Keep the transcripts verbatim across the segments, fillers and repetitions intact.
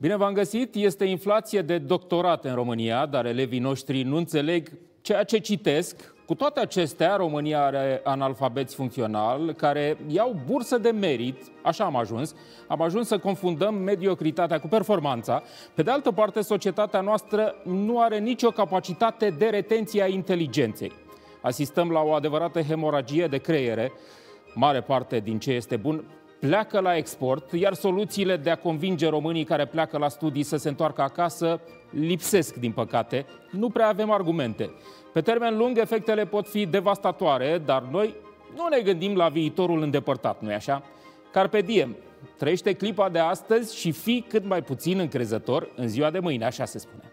Bine v-am găsit! Este inflație de doctorate în România, dar elevii noștri nu înțeleg ceea ce citesc. Cu toate acestea, România are analfabeți funcțional care iau bursă de merit. Așa am ajuns. Am ajuns să confundăm mediocritatea cu performanța. Pe de altă parte, societatea noastră nu are nicio capacitate de retenție a inteligenței. Asistăm la o adevărată hemoragie de creiere. Mare parte din ce este bun pleacă la export, iar soluțiile de a convinge românii care pleacă la studii să se întoarcă acasă lipsesc, din păcate. Nu prea avem argumente. Pe termen lung, efectele pot fi devastatoare, dar noi nu ne gândim la viitorul îndepărtat, nu-i așa? Carpe diem, trăiește clipa de astăzi și fii cât mai puțin încrezător în ziua de mâine, așa se spune.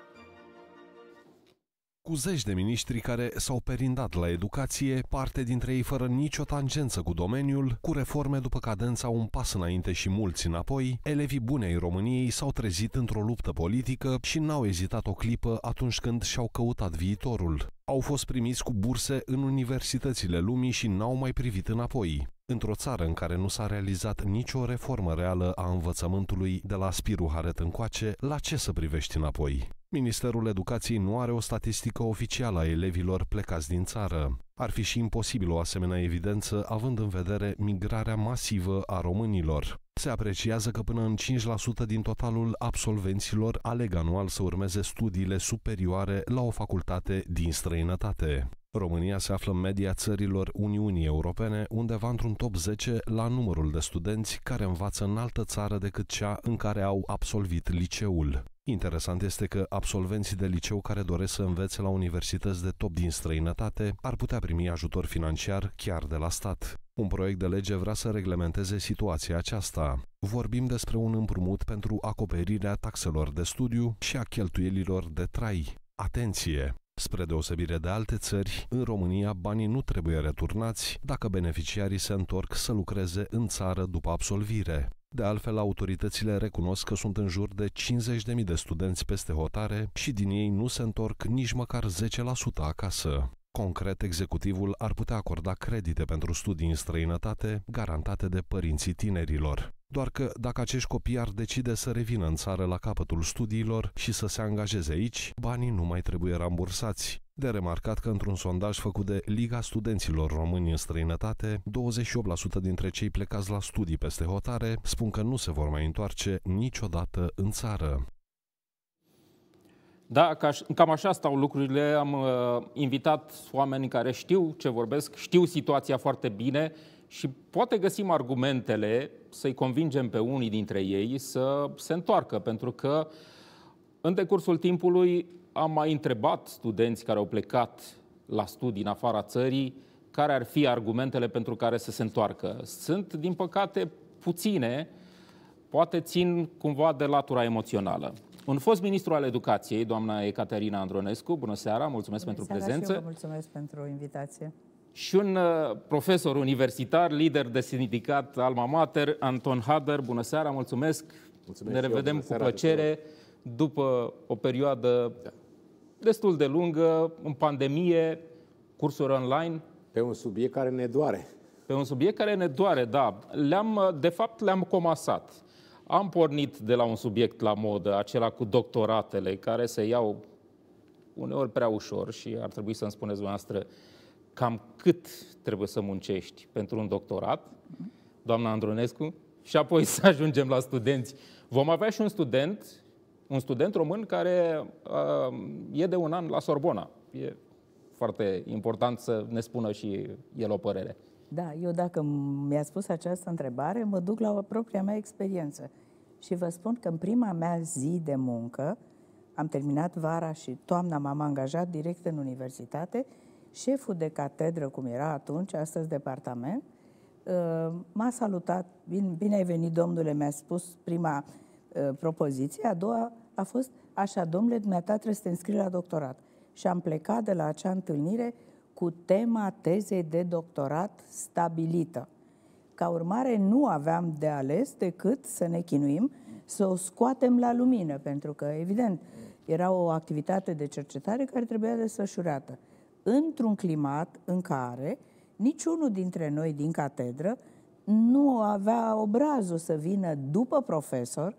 Cu zeci de miniștri care s-au perindat la educație, parte dintre ei fără nicio tangență cu domeniul, cu reforme după cadența un pas înainte și mulți înapoi, elevii buni ai României s-au trezit într-o luptă politică și n-au ezitat o clipă atunci când și-au căutat viitorul. Au fost primiți cu burse în universitățile lumii și n-au mai privit înapoi. Într-o țară în care nu s-a realizat nicio reformă reală a învățământului de la Spiru Haret încoace, la ce să privești înapoi? Ministerul Educației nu are o statistică oficială a elevilor plecați din țară. Ar fi și imposibil o asemenea evidență, având în vedere migrarea masivă a românilor. Se apreciază că până în cinci la sută din totalul absolvenților aleg anual să urmeze studiile superioare la o facultate din străinătate. România se află în media țărilor Uniunii Europene, undeva într-un top zece la numărul de studenți care învață în altă țară decât cea în care au absolvit liceul. Interesant este că absolvenții de liceu care doresc să învețe la universități de top din străinătate ar putea primi ajutor financiar chiar de la stat. Un proiect de lege vrea să reglementeze situația aceasta. Vorbim despre un împrumut pentru acoperirea taxelor de studiu și a cheltuielilor de trai. Atenție! Spre deosebire de alte țări, în România banii nu trebuie returnați dacă beneficiarii se întorc să lucreze în țară după absolvire. De altfel, autoritățile recunosc că sunt în jur de cincizeci de mii de studenți peste hotare și din ei nu se întorc nici măcar zece la sută acasă. Concret, executivul ar putea acorda credite pentru studii în străinătate, garantate de părinții tinerilor. Doar că dacă acești copii ar decide să revină în țară la capătul studiilor și să se angajeze aici, banii nu mai trebuie rambursați. De remarcat că într-un sondaj făcut de Liga Studenților Români în străinătate, douăzeci și opt la sută dintre cei plecați la studii peste hotare spun că nu se vor mai întoarce niciodată în țară. Da, cam așa stau lucrurile. Am uh, invitat oameni care știu ce vorbesc, știu situația foarte bine și poate găsim argumentele să-i convingem pe unii dintre ei să se întoarcă, pentru că în decursul timpului am mai întrebat studenți care au plecat la studii în afara țării care ar fi argumentele pentru care să se întoarcă. Sunt, din păcate, puține, poate țin cumva de latura emoțională. Un fost ministru al educației, doamna Ecaterina Andronescu, bună seara, mulțumesc bună pentru seara prezență. Și eu vă mulțumesc pentru invitație. Și un uh, profesor universitar, lider de sindicat Alma Mater, Anton Hader, bună seara, mulțumesc. mulțumesc ne revedem eu, cu plăcere după o perioadă da. destul de lungă, în pandemie, cursuri online. Pe un subiect care ne doare. Pe un subiect care ne doare, da. Le-am, de fapt, le-am comasat. Am pornit de la un subiect la modă, acela cu doctoratele, care se iau uneori prea ușor și ar trebui să-mi spuneți dumneavoastră cam cât trebuie să muncești pentru un doctorat, doamna Andronescu, și apoi să ajungem la studenți. Vom avea și un student, un student român care uh, e de un an la Sorbona. E foarte important să ne spună și el o părere. Da, eu dacă mi-a spus această întrebare, mă duc la propria mea experiență. Și vă spun că în prima mea zi de muncă, am terminat vara și toamna m-am angajat direct în universitate, șeful de catedră, cum era atunci, astăzi departament, m-a salutat, bine, bine ai venit, domnule, mi-a spus prima propoziție, a doua a fost, așa, domnule, dumneata trebuie să te înscrii la doctorat. Și am plecat de la acea întâlnire cu tema tezei de doctorat stabilită. Ca urmare, nu aveam de ales decât să ne chinuim, să o scoatem la lumină, pentru că, evident, era o activitate de cercetare care trebuia desfășurată într-un climat în care niciunul dintre noi din catedră nu avea obrazul să vină după profesor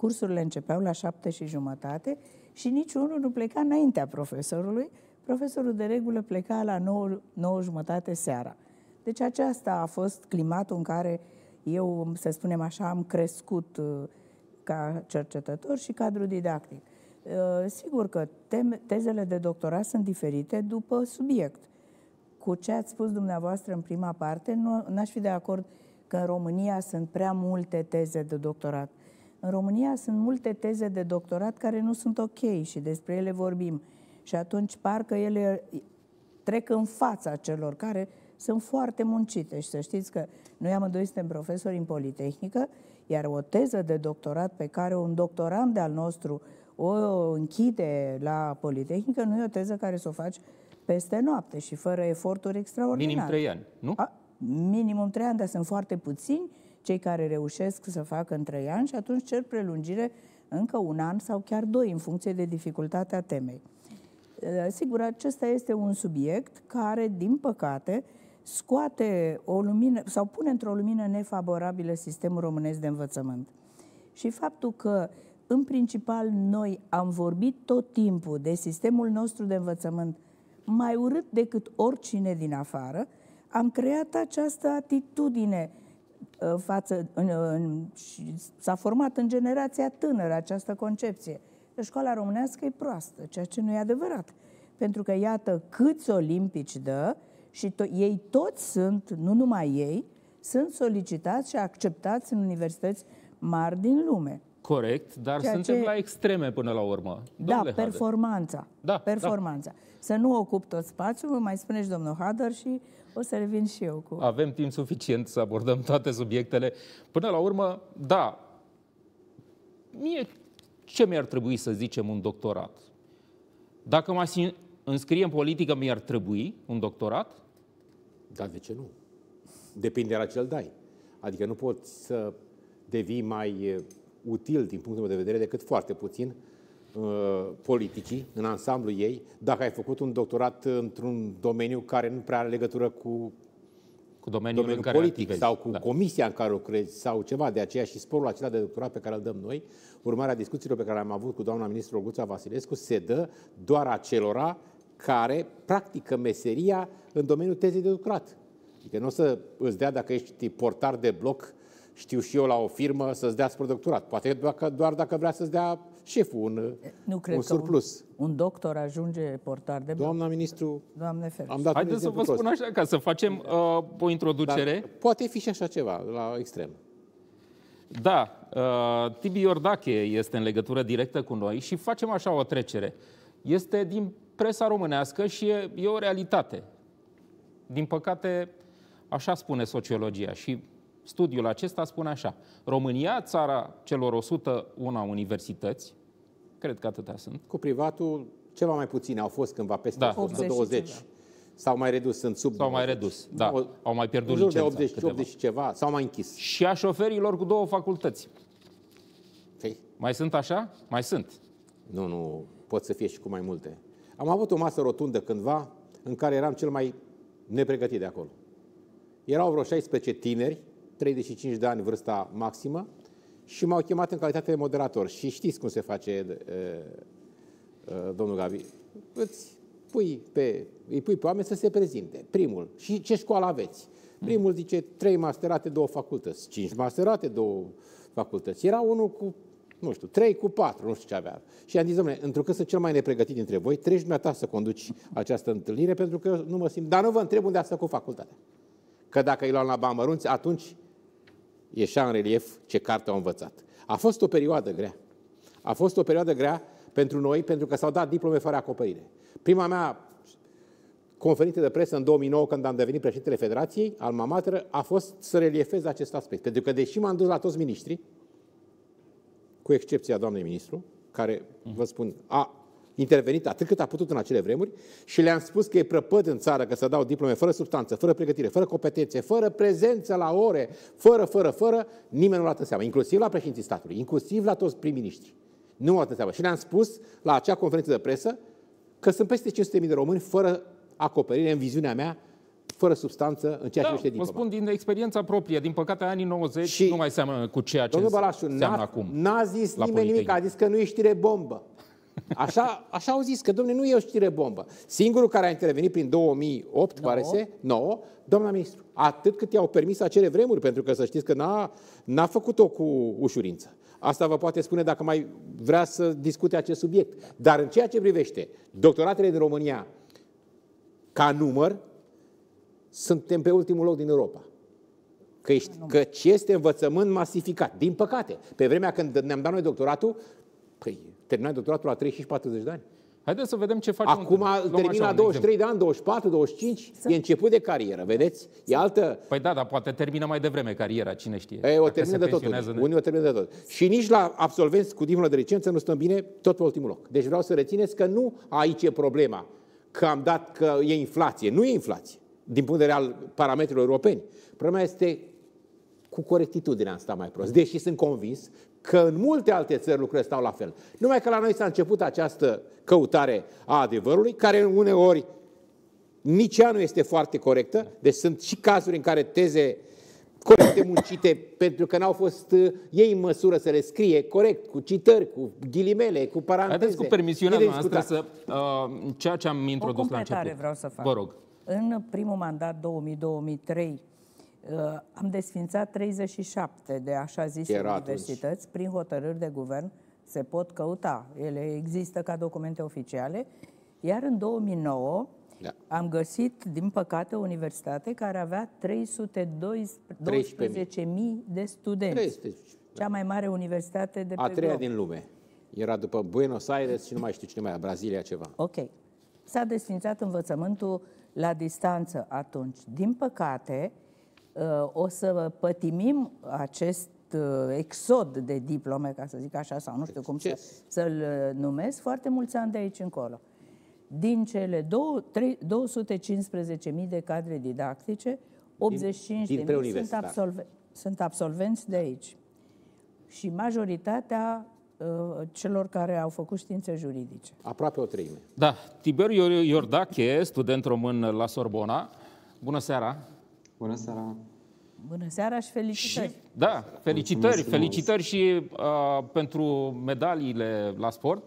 cursurile începeau la șapte și jumătate și niciunul nu pleca înaintea profesorului. Profesorul de regulă pleca la nouă, nouă jumătate seara. Deci aceasta a fost climatul în care eu, să spunem așa, am crescut ca cercetător și cadru didactic. Sigur că teme, tezele de doctorat sunt diferite după subiect. Cu ce ați spus dumneavoastră în prima parte, nu n-aș fi de acord că în România sunt prea multe teze de doctorat. În România sunt multe teze de doctorat care nu sunt ok și despre ele vorbim. Și atunci parcă ele trec în fața celor care sunt foarte muncite. Și să știți că noi amândoi suntem profesori în Politehnică, iar o teză de doctorat pe care un doctorand de-al nostru o închide la Politehnică nu e o teză care să o faci peste noapte și fără eforturi extraordinare. Minim trei ani, nu? A, minimum trei ani, dar sunt foarte puțini cei care reușesc să facă în trei ani și atunci cer prelungire încă un an sau chiar doi, în funcție de dificultatea temei. Sigur, acesta este un subiect care, din păcate, scoate o lumină sau pune într-o lumină nefavorabilă sistemul românesc de învățământ. Și faptul că, în principal, noi am vorbit tot timpul de sistemul nostru de învățământ mai urât decât oricine din afară, am creat această atitudine față, în, în, și s-a format în generația tânără această concepție. Școala românească e proastă, ceea ce nu e adevărat. Pentru că, iată, câți olimpici dă și to ei toți sunt, nu numai ei, sunt solicitați și acceptați în universități mari din lume. Corect, dar ceea suntem ce... la extreme până la urmă. Da, Hader. performanța. Da, performanța. Da. Să nu ocup tot spațiul, vă mai spune și domnul Hader și o să revin și eu cu... Avem timp suficient să abordăm toate subiectele. Până la urmă, da, mie ce mi-ar trebui să zicem un doctorat? Dacă mă înscrie în politică, mi-ar trebui un doctorat? Da, de ce nu? Depinde la ce îl dai. Adică nu poți să devii mai util din punctul meu de vedere decât foarte puțin uh, politicii, în ansamblu ei, dacă ai făcut un doctorat într-un domeniu care nu prea are legătură cu, cu domeniul, domeniul în care politic activezi. Sau cu da. comisia în care lucrezi sau ceva. De aceea și sporul acela de doctorat pe care îl dăm noi, urmarea discuțiilor pe care am avut cu doamna ministru Olguța Vasilescu, se dă doar acelora care practică meseria în domeniul tezei de doctorat. Adică nu o să îți dea, dacă ești portar de bloc, știu și eu, la o firmă, să-ți dea spre doctorat. Poate doar dacă vrea să-ți dea șeful un, nu cred un surplus. Că un, un doctor ajunge portar de bloc. Doamna ministru, Doamne ferește. am dat Haideți să vă spun așa, ca să facem uh, o introducere. Dar poate fi și așa ceva, la extrem. Da, uh, Tibi Iordache este în legătură directă cu noi și facem așa o trecere. Este din presa românească și e, e o realitate. Din păcate, așa spune sociologia și studiul acesta spune așa. România, țara celor o sută unu universități, cred că atâtea sunt. Cu privatul, ceva mai puține, au fost cândva peste da. o sută douăzeci. S-au mai redus, sunt sub S-au mai redus, da. O, au mai pierdut licența. În jur de optzeci, optzeci și ceva, s-au mai închis. Și a șoferilor cu două facultăți. Păi. Mai sunt așa? Mai sunt. Nu, nu, pot să fie și cu mai multe. Am avut o masă rotundă cândva, în care eram cel mai nepregătit de acolo. Erau vreo șaisprezece tineri, treizeci și cinci de ani vârsta maximă, și m-au chemat în calitate de moderator. Și știți cum se face, e, e, domnul Gabi. Îți pui pe, îi pui pe oameni să se prezinte. Primul. Și ce școală aveți? Primul zice trei masterate, două facultăți. Cinci masterate, două facultăți. Era unul cu, nu știu, trei cu patru, nu știu ce avea. Și am zis, domnule, întrucât sunt cel mai nepregătit dintre voi, treci dumneata să conduci această întâlnire, pentru că eu nu mă simt. Dar nu vă întreb unde ați făcut facultatea. Că dacă îi luam la bani mărunți, atunci ieșea în relief ce carte au învățat. A fost o perioadă grea. A fost o perioadă grea pentru noi, pentru că s-au dat diplome fără acoperire. Prima mea conferință de presă în două mii nouă, când am devenit președintele Federației, alma mater, a fost să reliefez acest aspect. Pentru că, deși m-am dus la toți miniștrii, cu excepția doamnei ministru, care, vă spun, a intervenit atât cât a putut în acele vremuri și le-am spus că e prăpăd în țară că să dau diplome fără substanță, fără pregătire, fără competențe, fără prezență la ore, fără, fără, fără, nimeni nu l-a în seama, inclusiv la președinții statului, inclusiv la toți prim-ministri. Nu l-a în seama. Și le-am spus la acea conferință de presă că sunt peste cinci sute de mii de români fără acoperire, în viziunea mea, fără substanță în ceea ce Da, este vă diploma. spun din experiența proprie. Din păcate, anii nouăzeci Și- nu mai seamănă cu ceea ce Domnul Balașu, seamănă n-a, acum. n-a zis la nimeni nimic, a Politehnic. zis că nu e știre bombă. Așa, așa au zis, că domnule, nu e o știre bombă. Singurul care a intervenit prin două mii opt, Nouă. pare se, nouă, doamna ministru. Atât cât i-au permis acele vremuri, pentru că să știți că n-a, n-a făcut-o cu ușurință. Asta vă poate spune dacă mai vrea să discute acest subiect. Dar în ceea ce privește doctoratele din România, ca număr, suntem pe ultimul loc din Europa. Că ești, căci este învățământ masificat. Din păcate, pe vremea când ne-am dat noi doctoratul, păi, terminai doctoratul la treizeci și patruzeci de ani. Haideți să vedem ce facem. Acum Luăm îl termin așa la un douăzeci și trei exemplu. de ani, douăzeci și patru, douăzeci și cinci, e început de carieră, vedeți? E altă... Păi da, dar poate termină mai devreme cariera, cine știe. E, o Dacă termină se de tot. pensionează Unii. de- unii o termină de tot. Și nici la absolvenți cu diplomă de licență nu stăm bine, tot pe ultimul loc. Deci vreau să rețineți că nu aici e problema, că am dat că e inflație. Nu e inflație, din punct de vedere al parametrilor europeni. Problema este cu corectitudinea am stat mai prost. Deși sunt convins că în multe alte țări lucrurile stau la fel. Numai că la noi s-a început această căutare a adevărului, care uneori nici ea nu este foarte corectă. Deci sunt și cazuri în care teze corecte muncite pentru că n-au fost uh, ei în măsură să le scrie corect, cu citări, cu ghilimele, cu paranteze. Haideți cu permisiunea E de noastră discutat. să... Uh, ceea ce am introdus la completare început. vreau să fac. Vă rog. În primul mandat două mii două mii trei uh, am desfințat treizeci și șapte de așa zise Era universități prin hotărâri de guvern. Se pot căuta, ele există ca documente oficiale. Iar în două mii nouă Da. am găsit, din păcate, o universitate care avea trei sute doisprezece mii de studenți. treizeci. Cea mai mare universitate de pe A treia glob. din lume. Era după Buenos Aires și nu mai știu cine mai era, Brazilia ceva. Ok. S-a desfințat învățământul la distanță atunci. Din păcate, uh, o să pătimim acest uh, exod de diplome, ca să zic așa, sau nu știu cum să, să-l uh, numesc, foarte mulți ani de aici încolo. Din cele două sute cincisprezece mii de cadre didactice, optzeci și cinci dintre de mii sunt, universitari. absolve, sunt absolvenți de aici. Și majoritatea uh, celor care au făcut științe juridice. Aproape o treime. Da, Tiberiu Iordache, student român la Sorbona. Bună seara! Bună seara! Bună seara și felicitări! Și, da, felicitări, Mulțumesc frumos. felicitări și uh, pentru medaliile la sport.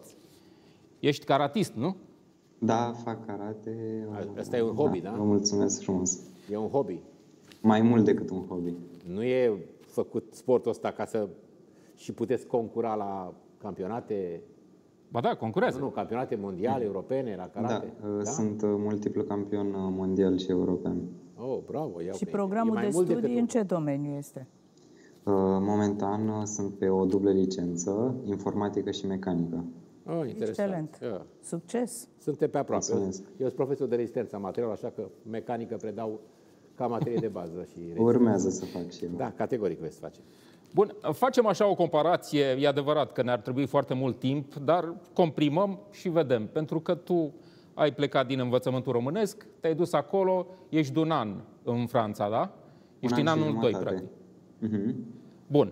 Ești karatist, nu? Da, fac karate. Asta e un hobby, da? Vă mulțumesc frumos. E un hobby. Mai mult decât un hobby. Nu e făcut sportul ăsta ca să și puteți concura la campionate, Ba da, concurează. nu, nu, campionate mondiale, europene, la Da, karate. da? Sunt uh, multiplu campion uh, mondial și european. Oh, bravo, ia Și uite. programul E mai de mult decât studii un- în ce domeniu este? Uh, Momentan uh, sunt pe o dublă licență, informatică și mecanică. Oh, interesant. Excelent! Yeah. Succes! Suntem pe aproape. Eu, Mulțumesc. eu sunt profesor de rezistență a materialului, așa că mecanică predau ca materie de bază. Și Urmează să fac și eu. Da, categoric veți face. Bun, facem așa o comparație. E adevărat că ne-ar trebui foarte mult timp, dar comprimăm și vedem. Pentru că tu ai plecat din învățământul românesc, te-ai dus acolo, ești de un an în Franța, da? Ești în an și anul doi, jumătate. practic. Mhm. Bun.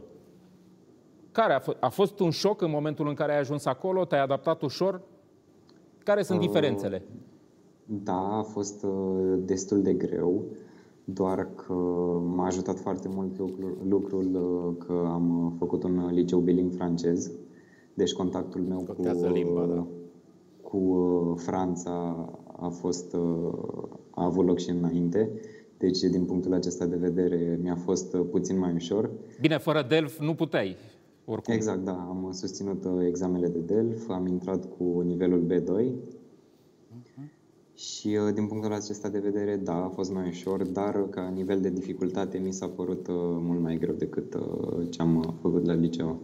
Care a, f- a fost un șoc în momentul în care ai ajuns acolo? Te-ai adaptat ușor? Care sunt Uh, diferențele? Da, a fost uh, destul de greu, doar că m-a ajutat foarte mult lucrul, lucrul uh, că am uh, făcut un uh, liceu biling francez, deci contactul meu cu, Contează limba, uh, da. cu uh, Franța a, fost, uh, a avut loc și înainte, deci din punctul acesta de vedere mi-a fost uh, puțin mai ușor. Bine, fără Delf nu puteai, oricum. Exact, da, am susținut uh, examenele de DELF, am intrat cu nivelul B doi. Și uh, din punctul acesta de vedere, da, a fost mai ușor, dar uh, ca nivel de dificultate mi s-a părut uh, mult mai greu decât uh, ce am uh, făcut la liceu.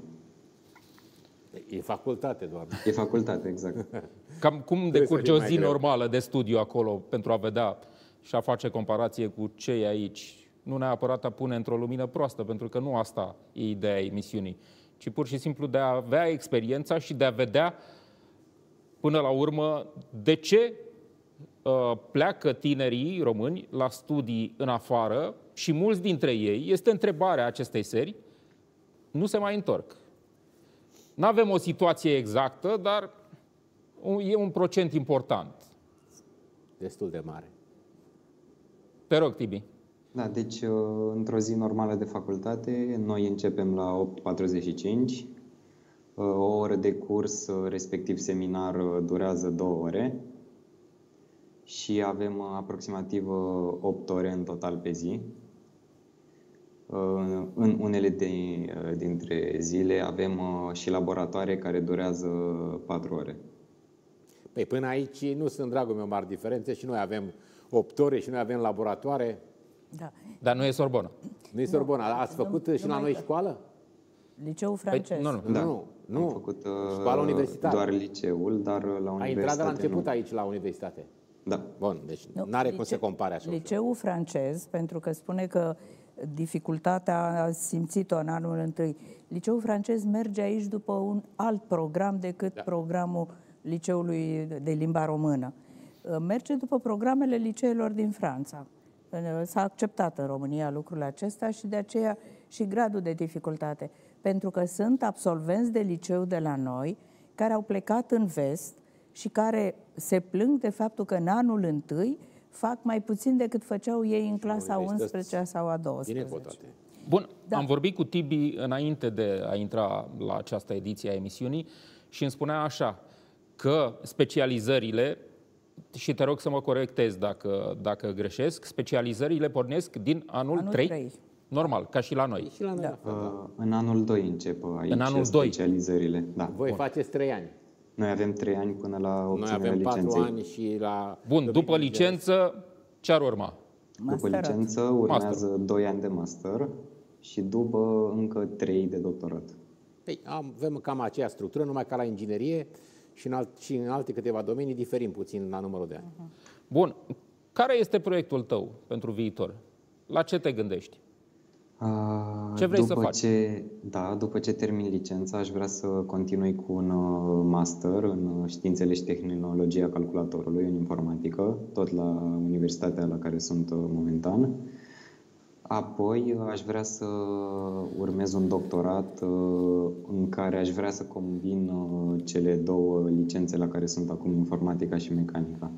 E facultate doar. E facultate, exact. Cam cum Trebuie să decurge fie o mai zi greu. normală de studiu acolo pentru a vedea și a face comparație cu cei aici? Nu neapărat a pune într-o lumină proastă, pentru că nu asta e ideea emisiunii, ci pur și simplu de a avea experiența și de a vedea până la urmă de ce uh, pleacă tinerii români la studii în afară și mulți dintre ei, este întrebarea acestei serii, nu se mai întorc. Nu avem o situație exactă, dar e un procent important. Destul de mare. Te rog, Tibi. Da, deci într-o zi normală de facultate, noi începem la opt și patruzeci și cinci. O oră de curs, respectiv seminar, durează două ore. Și avem aproximativ opt ore în total pe zi. În unele de, dintre zile avem și laboratoare care durează patru ore. Păi până aici nu sunt, dragul meu, mari diferențe și noi avem opt ore și noi avem laboratoare. Da. Dar nu e Sorbona. Nu e Sorbona. Ați făcut nu, și la noi școală? Liceul francez. Păi, nu, nu. Da. Nu, nu. Am făcut școala universitară. doar liceul, dar la universitate Ai intrat de la început nu. aici la universitate. Da. Bun, deci Nu, nu are cum lice- să compare așa. Liceul francez, pentru că spune că dificultatea a simțit-o în anul întâi. Liceul francez merge aici după un alt program decât Da. programul liceului de limba română. Merge după programele liceelor din Franța. S-a acceptat în România lucrul acesta și de aceea și gradul de dificultate. Pentru că sunt absolvenți de liceu de la noi care au plecat în vest și care se plâng de faptul că în anul întâi fac mai puțin decât făceau ei în clasa a unsprezecea sau a douăsprezecea. Bun, Da. am vorbit cu Tibi înainte de a intra la această ediție a emisiunii și îmi spunea așa, că specializările, și te rog să mă corectez dacă, dacă greșesc, specializările pornesc din anul, Anul trei? trei. Normal, ca și la noi. Și la noi. Da. Da. Uh, În anul doi încep aici În anul doi. specializările. Da. Voi faceți trei ani. Noi avem trei ani până la Noi obținerea avem patru licenței. ani și la... Bun, după licență, ce ar urma? După Masterat. licență urmează Master. doi ani de master și după încă trei de doctorat. Păi, avem cam aceeași structură, numai ca la inginerie și în, alt, și în alte câteva domenii diferim puțin la numărul de ani. Bun, care este proiectul tău pentru viitor? La ce te gândești? A, Ce vrei să după faci? Ce, da, după ce termin licența, aș vrea să continui cu un uh, master în științele și tehnologia calculatorului, în informatică, tot la universitatea la care sunt uh, momentan. Apoi uh, aș vrea să urmez un doctorat uh, în care aș vrea să combin uh, cele două licențe la care sunt acum, informatica și mecanica.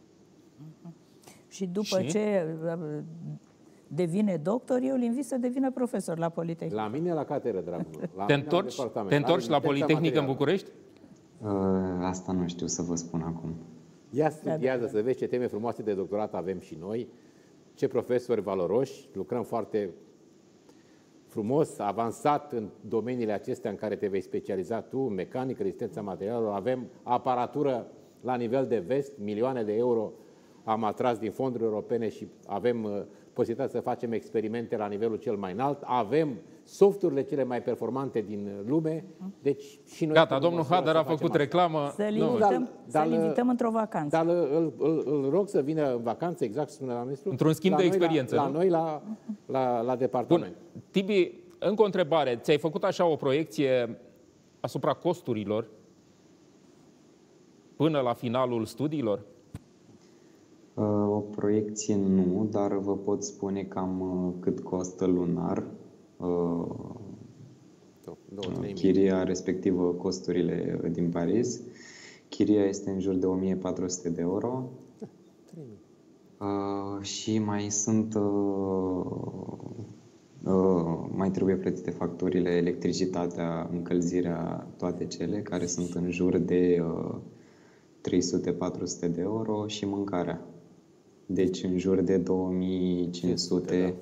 Și după Și? ce uh, devine doctor, eu îl invit să devină profesor la Politehnică. La mine la catedră, dragul meu. La Te mine la întorci, departament. te întorci la Asistența Politehnică în materială. București? Uh, Asta nu știu să vă spun acum. Ia studiază să vezi ce teme frumoase de doctorat avem și noi, ce profesori valoroși, lucrăm foarte frumos, avansat în domeniile acestea în care te vei specializa tu, mecanică, rezistența materialelor, avem aparatură la nivel de vest, milioane de euro am atras din fonduri europene și avem uh, posibilitatea să facem experimente la nivelul cel mai înalt, avem softurile cele mai performante din lume, deci și noi... Gata, domnul Hader a făcut reclamă. Să-l Nu, invităm, dar- să-l invităm într-o vacanță. Dar îl, îl, îl rog să vină în vacanță, exact cum spunea la ministru. Într-un schimb la de noi, experiență, La, la nu? noi, la, la, la departament. Bun, Tibi, încă o întrebare. Ți-ai făcut așa o proiecție asupra costurilor până la finalul studiilor? Uh, O proiecție nu, dar vă pot spune cam uh, cât costă lunar uh, Două, două, trei mii. chiria, respectivă costurile din Paris. Chiria este în jur de o mie patru sute de euro. trei mii. Uh, și mai sunt uh, uh, mai trebuie plătite facturile, electricitatea, încălzirea, toate cele care sunt în jur de uh, trei sute patru sute de euro și mâncarea. Deci în jur de două mii cinci sute. Da.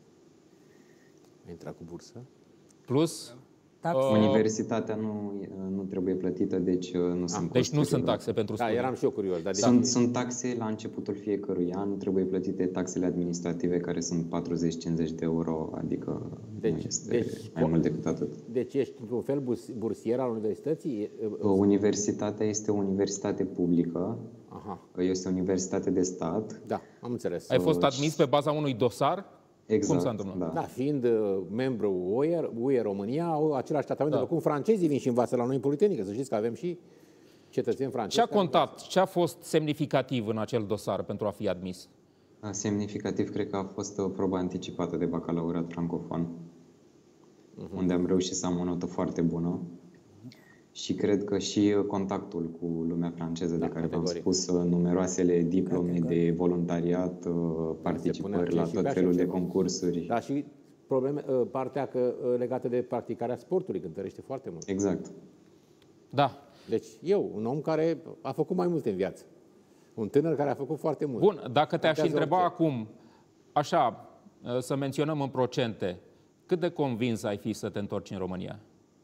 A intrat cu bursă. Plus? Taxe. Uh, Universitatea nu, nu trebuie plătită, deci uh, nu sunt Deci nu costuri. sunt taxe pentru Da, studii. eram și eu curios. Dar Sunt, deci, sunt taxe la începutul fiecărui an, trebuie plătite taxele administrative care sunt patruzeci cincizeci de euro, adică Deci- nu este deci- mai mult decât atât. deci ești într-un fel burs- bursier al universității? Universitatea este o universitate publică, Aha, este o universitate de stat. da, am înțeles. Ai fost admis pe baza unui dosar? Exact, Cum s-a întâmplat? da. Da, fiind uh, membru U E, U E România, au același tratament, Da. după cum francezii vin și învață la noi în Politehnică. Să știți că avem și cetățeni francezi. Ce a care- contat? Ce a fost semnificativ în acel dosar pentru a fi admis? Semnificativ, cred că a fost o probă anticipată de bacalaureat francofon, unde am reușit să am o notă foarte bună. și cred că și contactul cu lumea franceză, Da, de care v-am categoric. spus, numeroasele diplome Categoric. de voluntariat, participări la și tot pe felul așa de ceva. concursuri. Da, și probleme, partea că, legată de practicarea sportului, cântărește foarte mult. Exact. Da. Deci eu, un om care a făcut mai multe în viață. Un tânăr care a făcut foarte mult. Bun, dacă te-aș Contează întreba orice. acum, așa, să menționăm în procente, cât de convins ai fi să te întorci în România?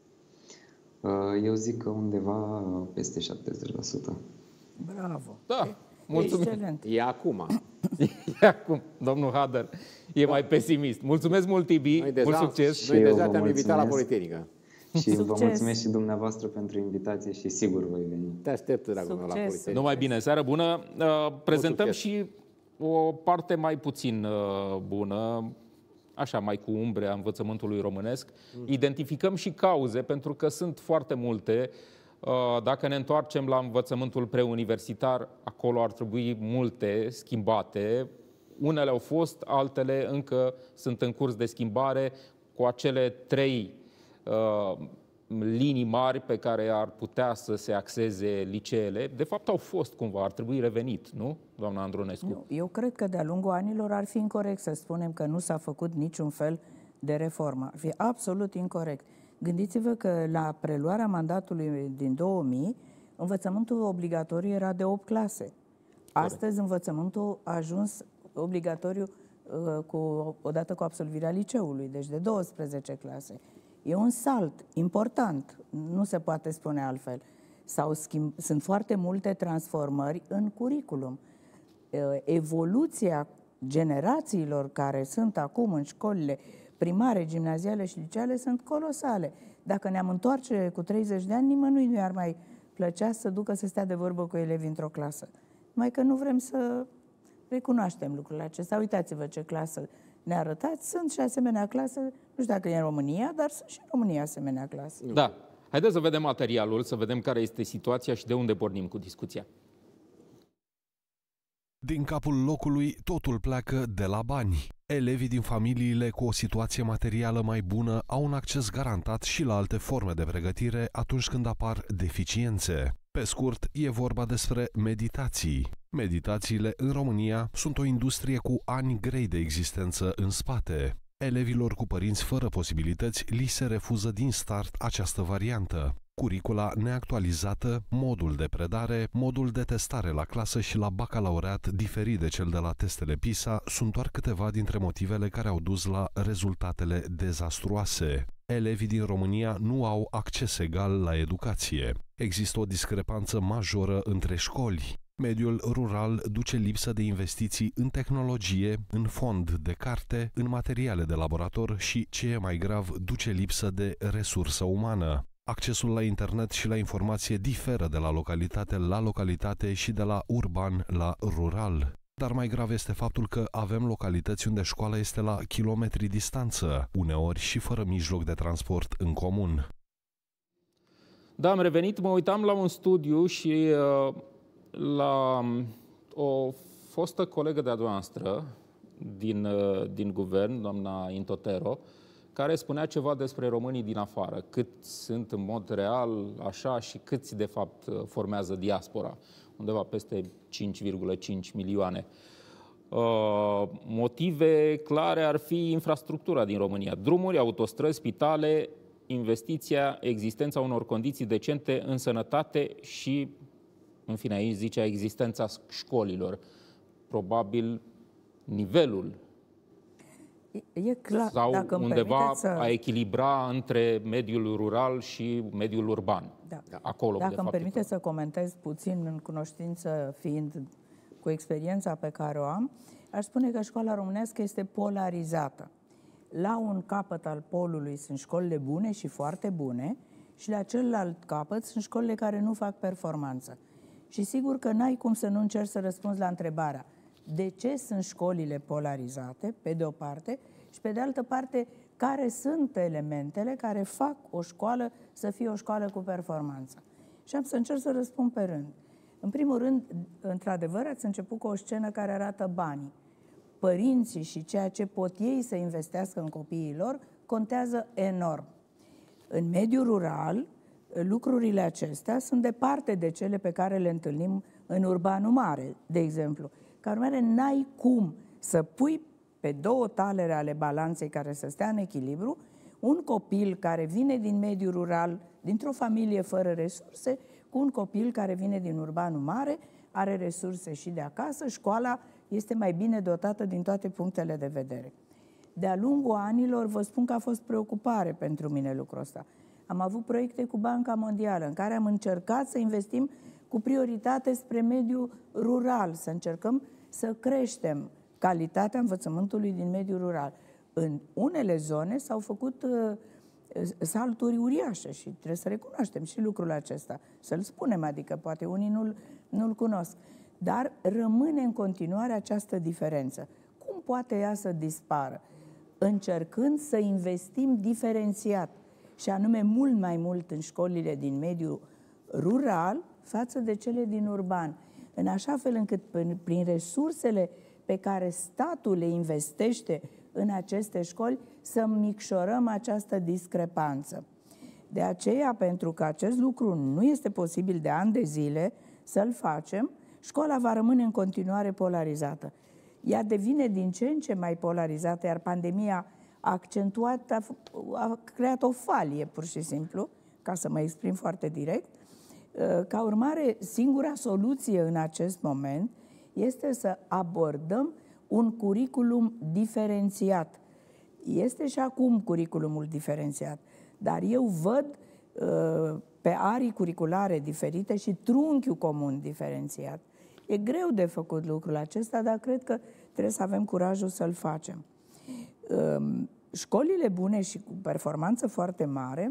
Eu zic că undeva peste șaptezeci la sută. Bravo! Da, mulțumim. Excelent! E acum. E acum, domnul Hader e mai pesimist. Mulțumesc mult, Tibi, Noi mult deja, succes. noi Și eu deja vă te-am invitat la mulțumesc. Politehnică. Și vă Succes! mulțumesc și dumneavoastră pentru invitație și sigur voi veni. Te aștept, dragul meu, la Succes! Politehnică. Numai bine, seară bună. Uh, Prezentăm succes. și o parte mai puțin uh, bună, așa, mai cu umbre a învățământului românesc. Identificăm și cauze, pentru că sunt foarte multe. Uh, Dacă ne întoarcem la învățământul preuniversitar, acolo ar trebui multe schimbate. Unele au fost, altele încă sunt în curs de schimbare, cu acele trei uh, linii mari pe care ar putea să se axeze liceele. De fapt au fost cumva, ar trebui revenit, nu, doamna Andronescu? Nu, eu cred că de-a lungul anilor ar fi incorect să spunem că nu s-a făcut niciun fel de reformă. Ar fi absolut incorect. Gândiți-vă că la preluarea mandatului din două mii, învățământul obligatoriu era de opt clase. Astăzi învățământul a ajuns obligatoriu uh, cu, odată cu absolvirea liceului, deci de douăsprezece clase. E un salt important, nu se poate spune altfel. S-au schimb... Sunt foarte multe transformări în curriculum. Uh, evoluția generațiilor care sunt acum în școlile primare, gimnaziale și liceale sunt colosale. Dacă ne-am întoarce cu treizeci de ani, nimănui nu i-ar mai plăcea să ducă să stea de vorbă cu elevi într-o clasă. Numai că nu vrem să recunoaștem lucrurile acestea. Uitați-vă ce clasă ne arătați. Sunt și asemenea clase, nu știu dacă e în România, dar sunt și în România asemenea clase. Da. Haideți să vedem materialul, să vedem care este situația și de unde pornim cu discuția. Din capul locului, totul pleacă de la bani. Elevii din familiile cu o situație materială mai bună au un acces garantat și la alte forme de pregătire atunci când apar deficiențe. Pe scurt, e vorba despre meditații. Meditațiile în România sunt o industrie cu ani grei de existență în spate. Elevilor cu părinți fără posibilități li se refuză din start această variantă. Curicula neactualizată, modul de predare, modul de testare la clasă și la bacalaureat diferit de cel de la testele PISA sunt doar câteva dintre motivele care au dus la rezultatele dezastruoase. Elevii din România nu au acces egal la educație. Există o discrepanță majoră între școli. Mediul rural duce lipsă de investiții în tehnologie, în fond de carte, în materiale de laborator și, ce e mai grav, duce lipsă de resursă umană. Accesul la internet și la informație diferă de la localitate la localitate și de la urban la rural. Dar mai grav este faptul că avem localități unde școala este la kilometri distanță, uneori și fără mijloc de transport în comun. Da, am revenit, mă uitam la un studiu și uh, la o fostă colegă de-a noastră din, uh, din guvern, doamna Intotero, care spunea ceva despre românii din afară, cât sunt în mod real așa și câți de fapt formează diaspora, undeva peste cinci virgulă cinci milioane. Uh, motive clare ar fi infrastructura din România. Drumuri, autostrăzi, spitale, investiția, existența unor condiții decente în sănătate și, în fine, aici zicea existența școlilor. Probabil nivelul E clar, sau dacă undeva să... a echilibra între mediul rural și mediul urban. Da. Acolo, Dacă de îmi fapt, permite să comentez puțin în cunoștință, fiind cu experiența pe care o am, aș spune că școala românească este polarizată. La un capăt al polului sunt școlile bune și foarte bune și la celălalt capăt sunt școlile care nu fac performanță. Și sigur că n-ai cum să nu încerci să răspunzi la întrebarea de ce sunt școlile polarizate, pe de o parte, și pe de altă parte, care sunt elementele care fac o școală să fie o școală cu performanță. Și am să încerc să răspund pe rând. În primul rând, într-adevăr, ați început cu o scenă care arată banii. Părinții și ceea ce pot ei să investească în copiii lor contează enorm. În mediul rural, lucrurile acestea sunt departe de cele pe care le întâlnim în urbanul mare, de exemplu. Ca urmare, n-ai cum să pui pe două talere ale balanței care să stea în echilibru un copil care vine din mediul rural, dintr-o familie fără resurse, cu un copil care vine din urbanul mare, are resurse și de acasă, școala este mai bine dotată din toate punctele de vedere. De-a lungul anilor, vă spun că a fost preocupare pentru mine lucrul ăsta. Am avut proiecte cu Banca Mondială în care am încercat să investim cu prioritate spre mediul rural, să încercăm să creștem calitatea învățământului din mediul rural. În unele zone s-au făcut uh, salturi uriașe și trebuie să recunoaștem și lucrul acesta, să-l spunem, adică poate unii nu-l, nu-l cunosc. Dar rămâne în continuare această diferență. Cum poate ea să dispară? Încercând să investim diferențiat, și anume mult mai mult în școlile din mediul rural față de cele din urban, în așa fel încât prin resursele pe care statul le investește în aceste școli să micșorăm această discrepanță. De aceea, pentru că acest lucru nu este posibil de ani de zile să-l facem, școala va rămâne în continuare polarizată. Ea devine din ce în ce mai polarizată, iar pandemia a accentuat, a, a creat o falie, pur și simplu, ca să mă exprim foarte direct. Ca urmare, singura soluție în acest moment este să abordăm un curiculum diferențiat. Este și acum curiculumul diferențiat, dar eu văd uh, pe arii curriculare diferite și trunchiul comun diferențiat. E greu de făcut lucrul acesta, dar cred că trebuie să avem curajul să-l facem. Uh, școlile bune și cu performanță foarte mare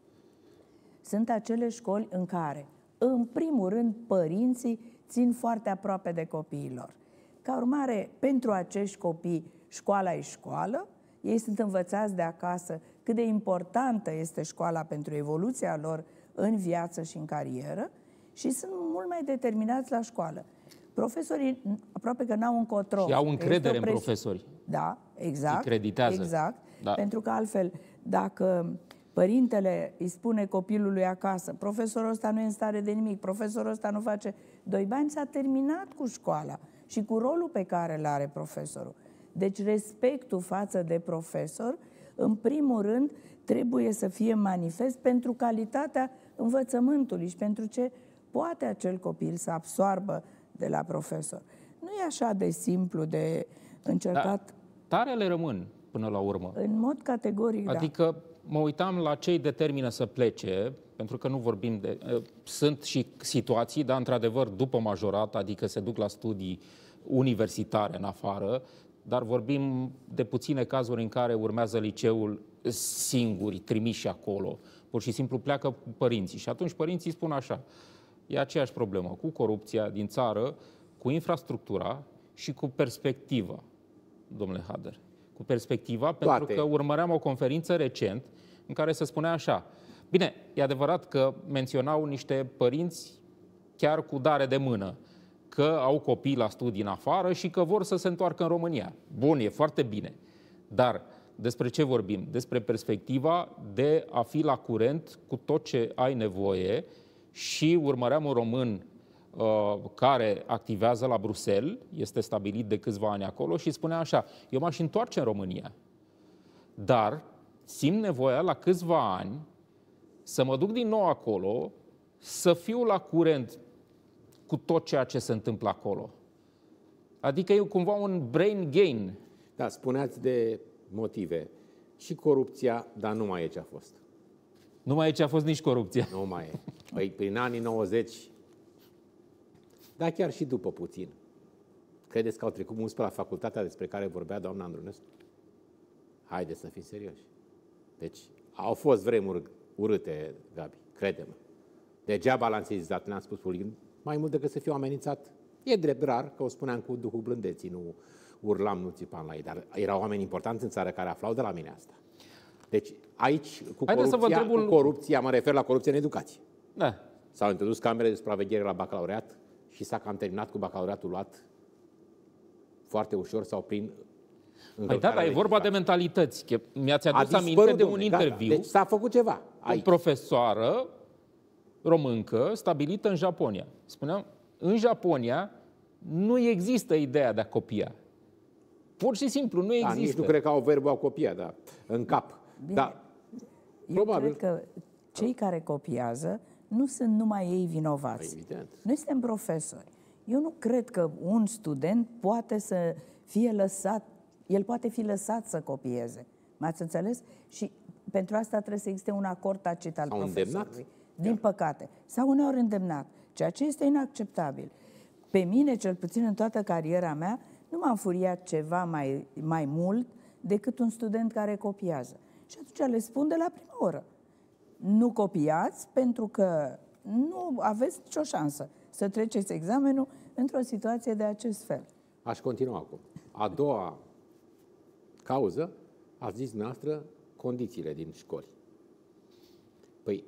sunt acele școli în care, în primul rând, părinții țin foarte aproape de copiilor. Ca urmare, pentru acești copii, școala e școală, ei sunt învățați de acasă cât de importantă este școala pentru evoluția lor în viață și în carieră și sunt mult mai determinați la școală. Profesorii aproape că n-au încotro. Și au încredere în profesori. Da, exact. Îi creditează. Exact, da. Pentru că altfel, dacă părintele îi spune copilului acasă, profesorul ăsta nu e în stare de nimic, profesorul ăsta nu face doi bani, s-a terminat cu școala și cu rolul pe care îl are profesorul. Deci respectul față de profesor, în primul rând, trebuie să fie manifest pentru calitatea învățământului și pentru ce poate acel copil să absoarbă de la profesor. Nu e așa de simplu de încercat. Da, tarele rămân până la urmă. În mod categoric, adică, da. Mă uitam la ce îi determină să plece, pentru că nu vorbim de... Sunt și situații, dar într-adevăr după majorat, adică se duc la studii universitare în afară, dar vorbim de puține cazuri în care urmează liceul singuri, trimiși acolo. Pur și simplu pleacă părinții și atunci părinții spun așa, e aceeași problemă cu corupția din țară, cu infrastructura și cu perspectiva, domnule Hader. Cu perspectiva, Toate. Pentru că urmăream o conferință recent în care se spunea așa, bine, e adevărat că menționau niște părinți chiar cu dare de mână, că au copii la studii în afară și că vor să se întoarcă în România. Bun, e foarte bine. Dar despre ce vorbim? Despre perspectiva de a fi la curent cu tot ce ai nevoie și urmăream un român uh, care activează la Bruxelles, este stabilit de câțiva ani acolo și spunea așa, eu m-aș întoarce în România, dar simt nevoia la câțiva ani să mă duc din nou acolo, să fiu la curent cu tot ceea ce se întâmplă acolo. Adică e cumva un brain gain. Da, spuneați de motive. Și corupția, dar nu mai e ce a fost. Nu mai e ce a fost nici corupția. Nu mai e. Păi prin anii nouăzeci, dar chiar și după puțin. Credeți că au trecut mulți pe la facultatea despre care vorbea doamna Andronescu? Haideți să fim serioși. Deci, au fost vremuri urâte, Gabi, crede-mă. Degeaba l-am sezizat, ne-am spus public, mai mult decât să fiu amenințat. E drept rar, că o spuneam cu duhul blândeții, nu urlam, nu țipam la ei, dar erau oameni importanți în țară care aflau de la mine asta. Deci, aici, cu corupția, cu corupția, mă refer la corupție în educație. Da. S-au introdus camere de supraveghere la bacalaureat și s-a cam terminat cu bacalaureatul luat foarte ușor sau prin Păi da, dar e vorba de mentalități. Mi-ați adus A aminte de un domnule, interviu. Da, da. Deci s-a făcut ceva. O profesoară româncă stabilită în Japonia. Spuneam, în Japonia nu există ideea de a copia. Pur și simplu nu există. Da, nici nu cred că au verbul a copia, dar în cap. Bine. Da. Eu Probabil. cred că cei care copiază nu sunt numai ei vinovați. Evident. Noi suntem profesori. Eu nu cred că un student poate să fie lăsat, el poate fi lăsat să copieze. M-ați înțeles? Și pentru asta trebuie să existe un acord tacit al Sau profesorului. îndemnat. Din păcate. Sau uneori îndemnat. Ceea ce este inacceptabil. Pe mine, cel puțin în toată cariera mea, nu m-a înfuriat ceva mai, mai mult decât un student care copiază. Și atunci le spun de la prima oră. Nu copiați pentru că nu aveți nicio șansă să treceți examenul într-o situație de acest fel. Aș continua acum. A doua cauză, ați zis dumneavoastră, condițiile din școli. Păi,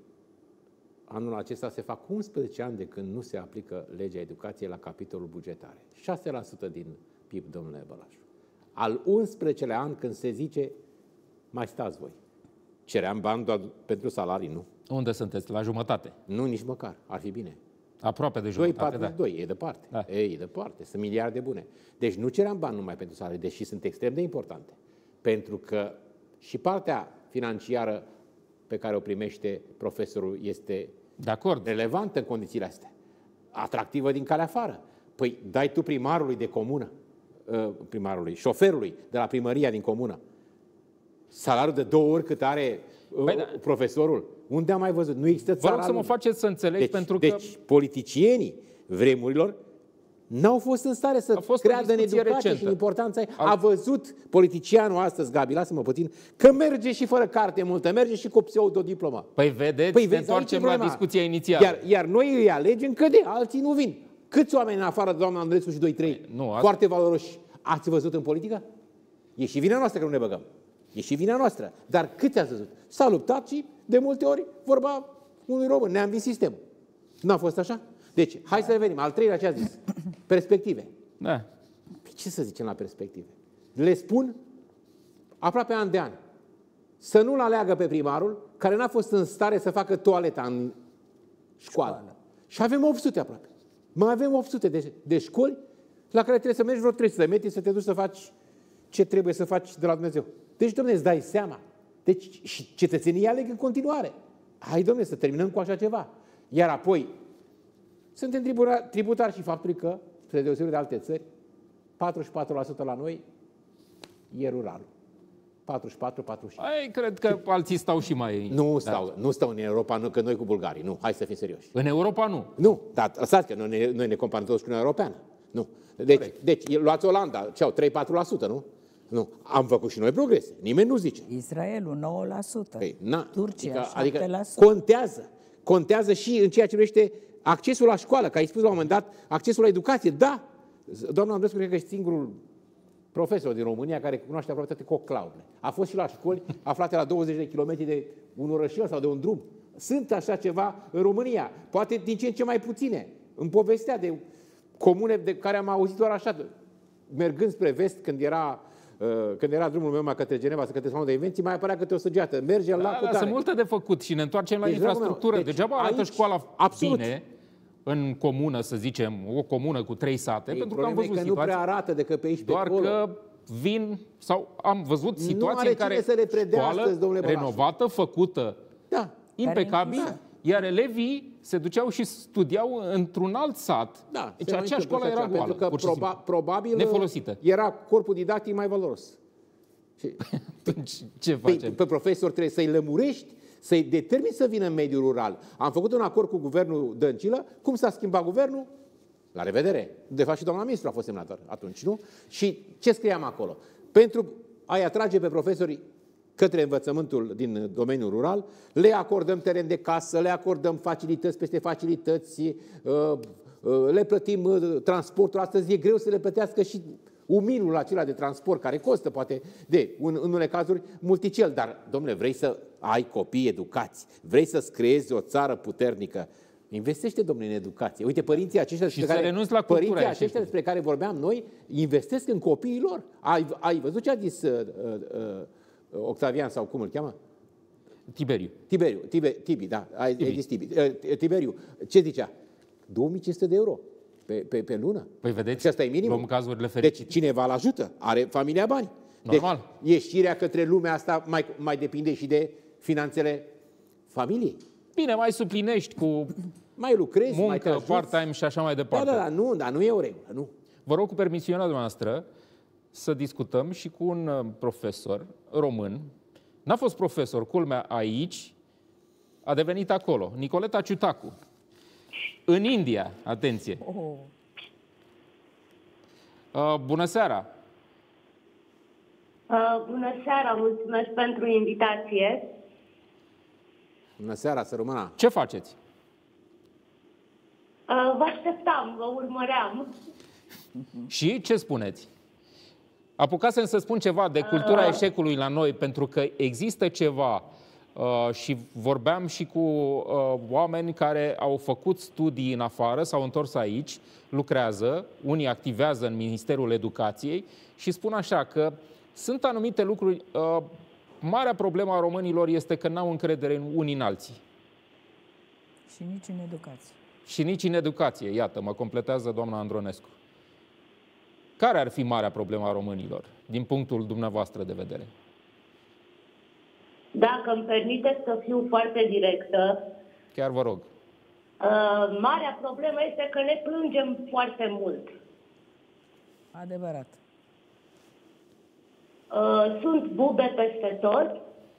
anul acesta se fac unsprezece ani de când nu se aplică legea educației la capitolul bugetare. șase la sută din P I B, domnule Bălașu. Al unsprezecelea an când se zice, mai stați voi. Ceream bani doar pentru salarii, nu. Unde sunteți? La jumătate. Nu, nici măcar. Ar fi bine. Aproape de doi jumătate, patruzeci și doi, da. e departe. Da. E, e departe. Sunt miliarde bune. Deci nu ceream bani numai pentru salarii, deși sunt extrem de importante. Pentru că și partea financiară pe care o primește profesorul este De acord. relevantă în condițiile astea. Atractivă din calea afară. Păi dai tu primarului de comună, primarului, șoferului de la primăria din comună, salariul de două ori cât are Păi, da. profesorul. Unde am mai văzut? Nu există Vă rog țara să mă lumii. faceți să înțeleg, Deci, pentru că deci politicienii vremurilor n-au fost în stare să A fost o creadă în discuție educație recentă. și în importanța ei. Al- A văzut politicianul astăzi, Gabi, lasă-mă puțin, că merge și fără carte multă, merge și cu pseudodiplomă. Păi vedeți, Păi ne vezi, întoarcem aici e la problema. discuția inițială. Iar, iar noi îi alegem că de alții nu vin. Câți oameni în afară de doamna Andreescu și doi trei Nu, asta- foarte valoroși ați văzut în politică? E și vina noastră că nu ne băgăm. E și vina noastră. Dar câți ați văzut? S-a luptat și de multe ori vorba unui român. Ne-am vins sistemul. N-a fost așa? Deci, hai să revenim. Al treilea ce a zis. Perspective. Da. Ce să zicem la perspective? Le spun aproape an de an. Să nu-l aleagă pe primarul care n-a fost în stare să facă toaleta în școală. școală. Și avem opt sute aproape. Mai avem opt sute de, de școli la care trebuie să mergi vreo trei sute de metri să te duci să faci ce trebuie să faci de la Dumnezeu. Deci, dom'le, îți dai seama. Deci, și cetățenii aleg în continuare. Hai, dom'le, să terminăm cu așa ceva. Iar apoi, suntem tributari și faptului că, spre deosebire de alte țări, patruzeci și patru la sută la noi e rural. patruzeci și patru patruzeci și cinci. Ai, cred că alții stau și mai... Nu stau, nu stau în Europa, nu, că noi cu bulgarii. Nu, hai să fim serioși. În Europa nu. Nu, dar lăsați că noi ne, noi ne comparăm toți cu Uniunea Europeană. Nu. Deci, deci luați Olanda, ce au, trei patru la sută, nu? Nu. Am făcut și noi progrese. Nimeni nu zice. Israelul nouă la sută. Păi, na, Turcia adică, șapte la adică sută. contează. Contează și în ceea ce privește accesul la școală, că ai spus la un moment dat, accesul la educație. Da, doamna Andreescu, cred că e singurul profesor din România care cunoaște aproape toate coclaurile. A fost și la școli aflate la douăzeci de kilometri de un orășel sau de un drum. Sunt așa ceva în România, poate din ce în ce mai puține. Îmi povestea de comune de care am auzit doar așa, mergând spre vest, când era, uh, când era drumul meu mai către Geneva, să către salonul de invenții, mai apărea câte o săgeată. Merge la Da, da, sunt multe de făcut și ne întoarcem la Deci, infrastructură. deci, Degeaba arată aici, școala absolut. bine în comună, să zicem, o comună cu trei sate, Ei, pentru că am problema văzut e că nu situații, prea arată decât pe aici, pe doar acolo. că vin sau am văzut situații are în care cine să le predea școală astăzi, domnule Bălașu. renovată, făcută, Da. impecabil, Da. iar elevii se duceau și studiau într-un alt sat. Da, Deci se mai acea întâmplă școală așa era ceva, goală, pentru că pur și proba, simplu. probabil Nefolosită. era corpul didactic mai valoros. Și, Atunci, ce pe, facem? pe profesor trebuie să-i lămurești, să-i determini să vină în mediul rural. Am făcut un acord cu guvernul Dăncilă. Cum s-a schimbat guvernul? La revedere. De fapt și doamna ministru a fost semnator atunci, nu? Și ce scriam acolo? Pentru a-i atrage pe profesorii către învățământul din domeniul rural, le acordăm teren de casă, le acordăm facilități peste facilități, le plătim transportul. Astăzi e greu să le plătească și umilul acela de transport, care costă, poate, de, în, în unele cazuri, multicel. Dar, domnule, vrei să ai copii educați, vrei să-ți creezi o țară puternică, investește, domnule, în educație. Uite, părinții aceștia, Și despre să care, renunți la cultura părinții aia, aceștia știi. despre care vorbeam noi, investesc în copiii lor. Ai, ai văzut ce a zis uh, uh, uh, Octavian, sau cum îl cheamă? Tiberiu. Tiberiu, Tibe, Tibi, da, ai, ai zis Tibi. Tiberiu, ce zicea? două mii cinci sute de euro pe, pe, pe lună. Păi vedeți, și asta e minimul. luăm cazurile fericite. Deci cineva îl ajută, are familia bani. Normal. Deci ieșirea către lumea asta mai, mai depinde și de finanțele familiei. Bine, mai suplinești cu mai lucrezi, muncă, mai te ajuți. part-time și așa mai departe. Da, da, da, nu, dar nu e o regulă, nu. Vă rog cu permisiunea dumneavoastră să discutăm și cu un uh, profesor român. N-a fost profesor, culmea, aici, a devenit acolo. Nicoleta Ciutacu. În India, atenție. Oh. Uh, bună seara! Uh, bună seara, mulțumesc pentru invitație. Bună seara, să rămână. Ce faceți? Uh, vă așteptam, vă urmăream. Și ce spuneți? Apucasem să spun ceva de cultura eșecului la noi, pentru că există ceva uh, și vorbeam și cu uh, oameni care au făcut studii în afară, s-au întors aici, lucrează, unii activează în Ministerul Educației și spun așa că sunt anumite lucruri, uh, marea problemă a românilor este că n-au încredere în unii în alții. Și nici în educație. Și nici în educație, iată, mă completează doamna Andronescu. Care ar fi marea problemă a românilor, din punctul dumneavoastră de vedere? Dacă îmi permiteți să fiu foarte directă, Chiar vă rog. uh, marea problemă este că ne plângem foarte mult. Adevărat. Uh, sunt bube peste tot,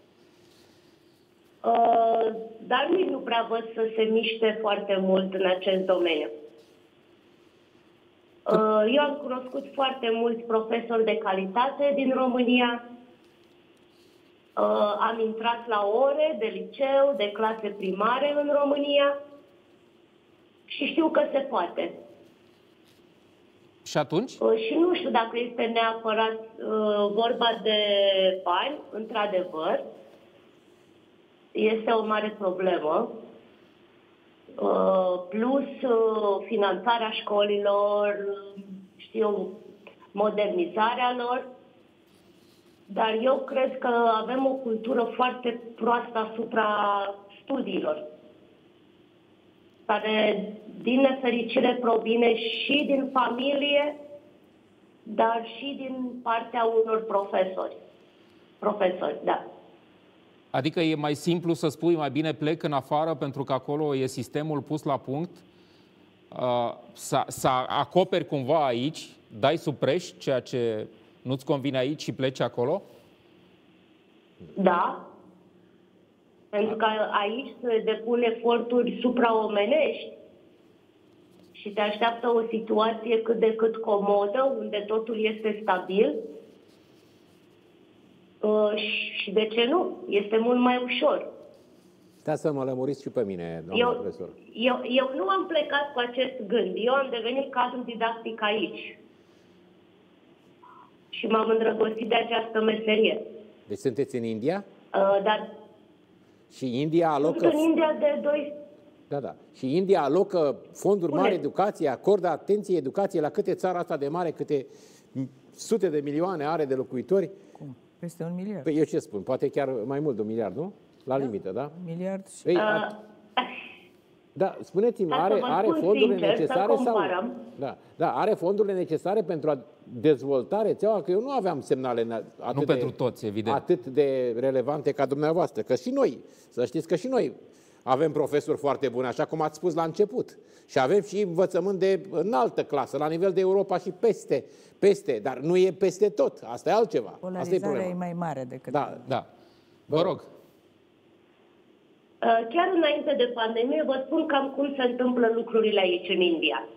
uh, dar nici nu prea văd să se miște foarte mult în acest domeniu. Uh, eu am cunoscut foarte mulți profesori de calitate din România. Uh, am intrat la ore de liceu, de clase primare în România și știu că se poate. Și atunci? Uh, și nu știu dacă este neapărat uh, vorba de bani, într-adevăr. Este o mare problemă. Uh, plus uh, finanțarea școlilor, știu, modernizarea lor. Dar eu cred că avem o cultură foarte proastă asupra studiilor, care, din nefericire, provine și din familie, dar și din partea unor profesori. Profesori, da. Adică e mai simplu să spui mai bine plec în afară pentru că acolo e sistemul pus la punct, uh, să, să acoperi cumva aici, dai sub preș ceea ce nu-ți convine aici și pleci acolo? Da. Pentru că aici se depun eforturi supraomenești și te așteaptă o situație cât de cât comodă, unde totul este stabil. Uh, și de ce nu? Este mult mai ușor. Stai să mă lămuriți și pe mine, doamna Eu, profesor. eu, eu nu am plecat cu acest gând. Eu am devenit cadru didactic aici. Și m-am îndrăgostit de această meserie. Deci sunteți în India? Uh, dar Și India alocă... sunt în India de doi... Da, da. Și India alocă fonduri Spune. mari educație, acordă atenție educație la câte țara asta de mare, câte sute de milioane are de locuitori. Cum? Peste un miliard. Păi eu ce spun? Poate chiar mai mult de un miliard, nu? La Da. limită, da? Un miliard și... Păi, Uh, a- da, spuneți-mi, Ca să are, vă are spun fondurile sincer, să necesare sau... comparăm. Da, da, are fondurile necesare pentru a dezvolta rețeaua, că eu nu aveam semnale atât Nu de, pentru toți, evident. atât de relevante ca dumneavoastră, că și noi, să știți că și noi avem profesori foarte buni, așa cum ați spus la început. Și avem și învățământ de înaltă clasă, la nivel de Europa și peste, peste, dar nu e peste tot. Asta e altceva. Asta e Polarizarea problema. e mai mare decât... Da, Da. Vă rog. Uh, chiar înainte de pandemie, vă spun cam cum se întâmplă lucrurile aici în India.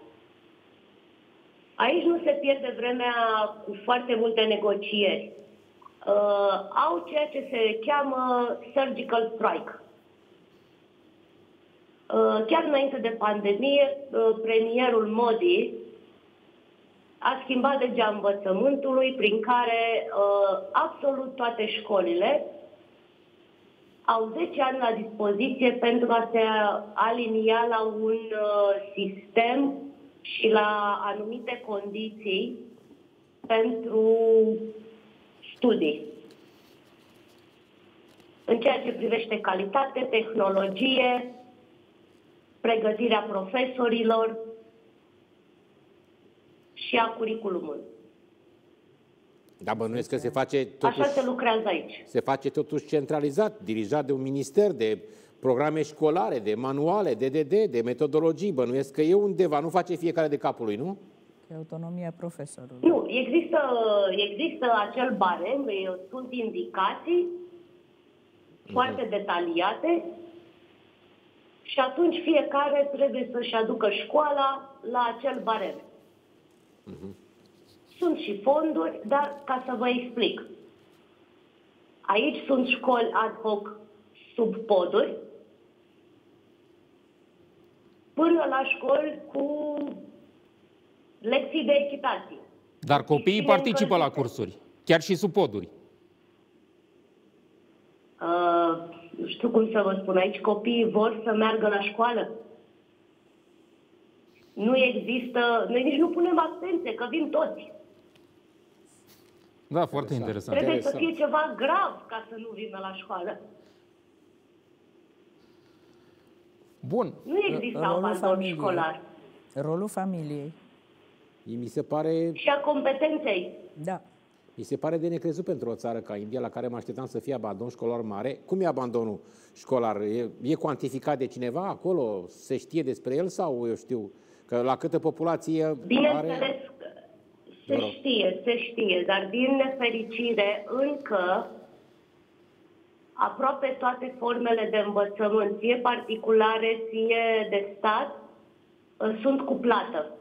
Aici nu se pierde vremea cu foarte multe negocieri. Uh, au ceea ce se cheamă surgical strike. Uh, chiar înainte de pandemie, uh, premierul Modi a schimbat legea învățământului prin care uh, absolut toate școlile au zece ani la dispoziție pentru a se alinia la un uh, sistem și la anumite condiții pentru studii. în ceea ce privește calitate, tehnologie, pregătirea profesorilor și a curiculumului. Dar bănuiesc că se face totuși, Așa se lucrează aici. Se face totuși centralizat, dirijat de un minister, de programe școlare, de manuale, de D D, de metodologii. Bănuiesc că e undeva, nu face fiecare de capul lui, nu? E autonomia profesorului. Nu, există, există acel barem, sunt indicații uh-huh. foarte detaliate și atunci fiecare trebuie să-și aducă școala la acel barem. Uh-huh. Sunt și fonduri, dar ca să vă explic. Aici sunt școli ad hoc sub poduri, până la școli cu lecții de echitație. Dar copiii participă la cursuri, chiar și sub poduri. Uh, nu știu cum să vă spun, aici copiii vor să meargă la școală. Nu există, noi nici nu punem absențe, că vin toți. Da, foarte interesant. Trebuie interesant. să fie ceva grav ca să nu vină la școală. Bun. Nu există Rolul abandon familiei. școlar. Rolul familiei. Mi se pare, Și a competenței. Da. mi se pare de necrezut pentru o țară ca India, la care mă așteptam să fie abandon școlar mare. Cum e abandonul școlar? E, e cuantificat de cineva acolo? Se știe despre el sau eu știu că la câtă populație Bineînțeles are... că se știe, se știe, dar din nefericire încă aproape toate formele de învățământ, fie particulare, fie de stat, sunt cu plată.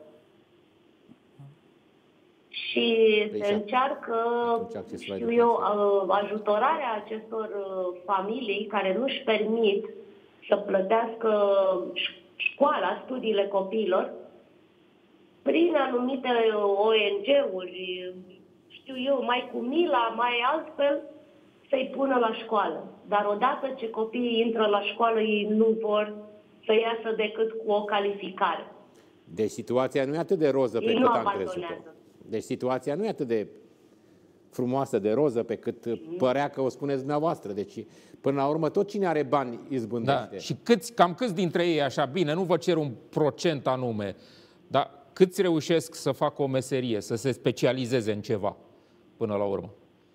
Și Deci, se încearcă, știu eu, ajutorarea acestor familii care nu-și permit să plătească școala, studiile copiilor, prin anumite O N G-uri, știu eu, mai cu mila, mai altfel, să-i pună la școală. Dar odată ce copiii intră la școală, ei nu vor să iasă decât cu o calificare. Deci situația nu e atât de roză pe Ei cât nu am crezut-o. abandonează. Deci situația nu e atât de frumoasă, de roză, pe cât părea că o spuneți dumneavoastră. Deci, până la urmă, tot cine are bani izbândește. Da. Și câți, cam câți dintre ei, așa, bine, nu vă cer un procent anume, dar câți reușesc să facă o meserie, să se specializeze în ceva, până la urmă?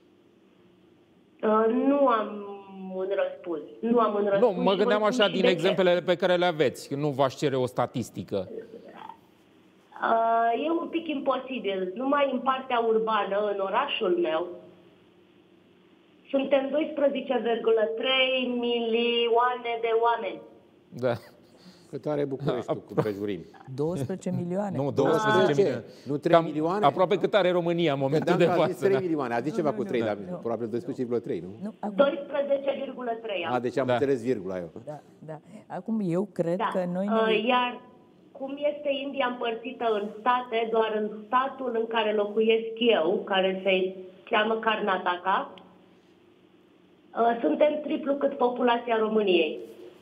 Uh, nu am un răspuns. Nu am un răspuns. Nu, mă gândeam așa din de exemplele pe care le aveți. Nu v-aș cere o statistică. Uh, e un pic imposibil. Numai în partea urbană, în orașul meu, suntem doisprezece virgulă trei milioane de oameni. Da. Cât are Bucureștiul cu prejurimi? douăsprezece milioane. Nu, doisprezece, douăsprezece milioane. nu trei Cam milioane? Aproape cât are România în momentul de Credeam că a față. zis trei Da. milioane. A zis ceva cu trei, nu, dar nu. probabil doisprezece virgulă trei, nu? Nu, acum, doisprezece virgulă trei. A, deci am Da. înțeles virgula eu. da, da. Acum eu cred Da. că noi... Uh, Ne... Iar cum este India împărțită în state, doar în statul în care locuiesc eu, care se cheamă Karnataka, uh, suntem triplu cât populația României.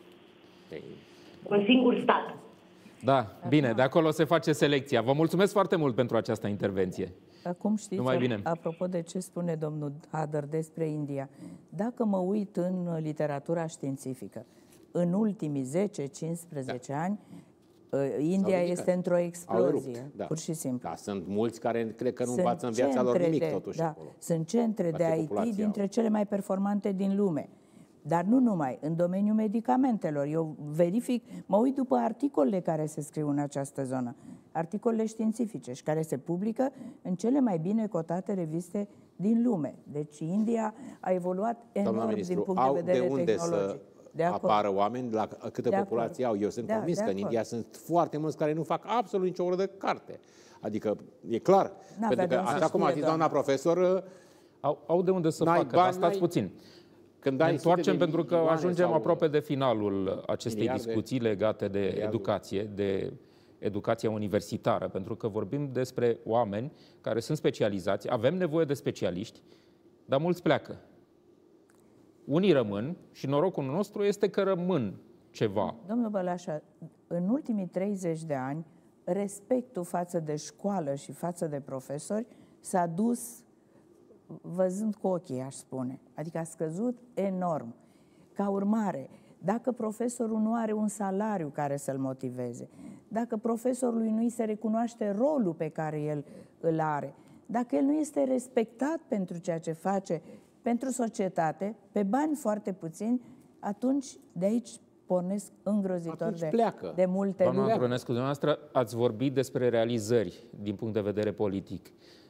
Un singur stat. Da, bine, de acolo se face selecția. Vă mulțumesc foarte mult pentru această intervenție. Acum știți, Numai bine. apropo de ce spune domnul Hader despre India, dacă mă uit în literatura științifică, în ultimii zece cincisprezece ani, India ridicat. este într-o Au explozie, erupt, da. pur și simplu. Da, sunt mulți care cred că nu Sunt învață în viața lor centre nimic de, totuși da, acolo. Sunt centre Toate de I T populația dintre au. cele mai performante din lume. Dar nu numai, în domeniul medicamentelor. Eu verific, mă uit după articolele care se scriu în această zonă, articolele științifice și care se publică în cele mai bine cotate reviste din lume. Deci India a evoluat Doamna enorm din ministru, punct de au vedere de unde tehnologic. să De acord. apară oameni, la câtă De populație acord. au. Eu sunt Da, convins de că în acord. India sunt foarte mulți care nu fac absolut nicio oră de carte. Adică, e clar. N-avea Pentru de că, unde să așa cum a știe, zis doamna doamna. profesor, Au, au de unde să N-ai facă, bani, dar stați n-ai- puțin. când Ne ai întoarcem sute de pentru că milioane ajungem sau aproape de finalul acestei miliarde, discuții legate de miliardul. educație, de educația universitară, pentru că vorbim despre oameni care sunt specializați, avem nevoie de specialiști, dar mulți pleacă. Unii rămân și norocul nostru este că rămân ceva. Domnul Bălașa, în ultimii treizeci de ani, respectul față de școală și față de profesori s-a dus văzând cu ochii, aș spune. Adică a scăzut enorm. ca urmare, dacă profesorul nu are un salariu care să-l motiveze, dacă profesorului nu îi se recunoaște rolul pe care el îl are, dacă el nu este respectat pentru ceea ce face pentru societate, pe bani foarte puțini, atunci de aici pornesc îngrozitor de, pleacă. de multe Doamna lucruri. Antonescu, dumneavoastră ați vorbit despre realizări din punct de vedere politic,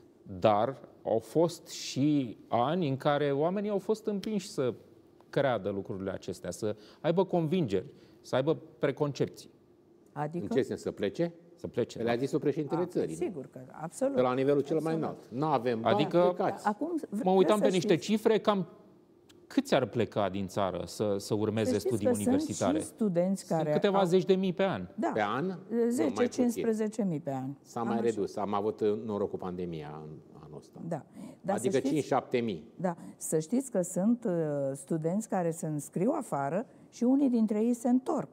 dar au fost și ani în care oamenii au fost împinși să creadă lucrurile acestea, să aibă convingeri, să aibă preconcepții. Adică? În ce sens, să plece? Să plece. Le-a zis-o președintele A, țării. sigur că, absolut. De la nivelul cel absolut. mai înalt. Nu avem bani, Adică, plecați. Acum, mă uitam pe niște știți, cifre, cam câți ar pleca din țară să, să urmeze să știți studii că universitare? Sunt și studenți Sunt care câteva au, zeci de mii pe an. da, Pe an? Nu, mai zece puțin. cincisprezece mii pe an. S-a Am mai așa. redus. Am avut noroc cu pandemia în anul ăsta. Da. Dar Adică să știți, cinci șapte mii. da, să știți că sunt uh, studenți care se înscriu afară și unii dintre ei se întorc.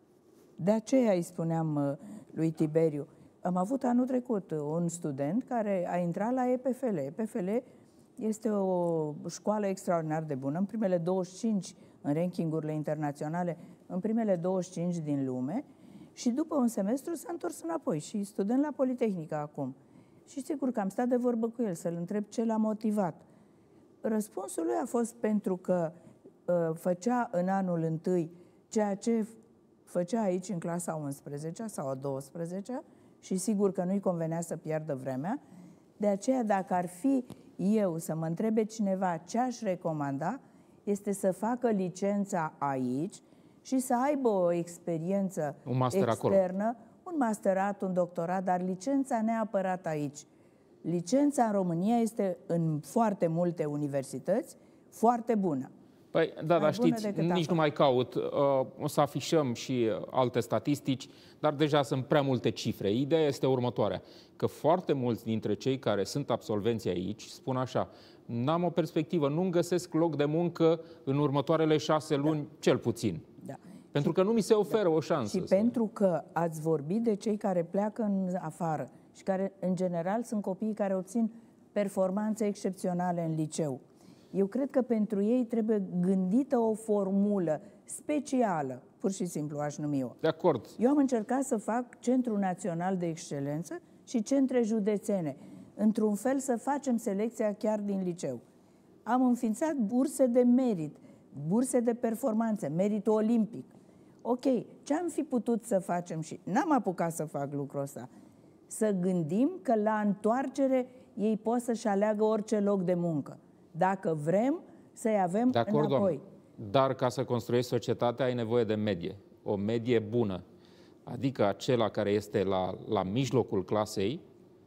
De aceea îi spuneam uh, lui Tiberiu. Am avut anul trecut uh, un student care a intrat la E P F L. E P F L este o școală extraordinar de bună, în primele douăzeci și cinci în rankingurile internaționale, în primele douăzeci și cinci din lume, și după un semestru s-a întors înapoi și student la Politehnică acum. Și sigur că am stat de vorbă cu el să-l întreb ce l-a motivat. Răspunsul lui a fost pentru că uh, făcea în anul întâi ceea ce făcea aici în clasa a unsprezecea sau a douăsprezecea și sigur că nu-i convenea să piardă vremea. De aceea, dacă ar fi eu să mă întrebe cineva ce aș recomanda, este să facă licența aici și să aibă o experiență Un master externă, acolo. un masterat, un doctorat, dar licența neapărat aici. Licența în România este în foarte multe universități foarte bună. Păi, da, dar bună știți, decât nici acum. nu mai caut. Uh, o să afișăm și uh, alte statistici, dar deja sunt prea multe cifre. Ideea este următoarea, că foarte mulți dintre cei care sunt absolvenți aici spun așa: n-am o perspectivă, nu-mi găsesc loc de muncă în următoarele șase luni, da. cel puțin. Da. Pentru că nu mi se oferă o șansă. Și pentru că ați vorbit de cei care pleacă în afară și care, în general, sunt copiii care obțin performanțe excepționale în liceu. Eu cred că pentru ei trebuie gândită o formulă specială, pur și simplu aș numi-o. De acord. Eu am încercat să fac Centrul Național de Excelență și centre județene. Într-un fel să facem selecția chiar din liceu. Am înființat burse de merit, burse de performanță, merit olimpic. Ok, ce am fi putut să facem și n-am apucat să fac lucrul ăsta? Să gândim că la întoarcere ei pot să-și aleagă orice loc de muncă. Dacă vrem să-i avem De acord, înapoi. doamnă. Dar ca să construiești societatea ai nevoie de medie. O medie bună. Adică acela care este la, la mijlocul clasei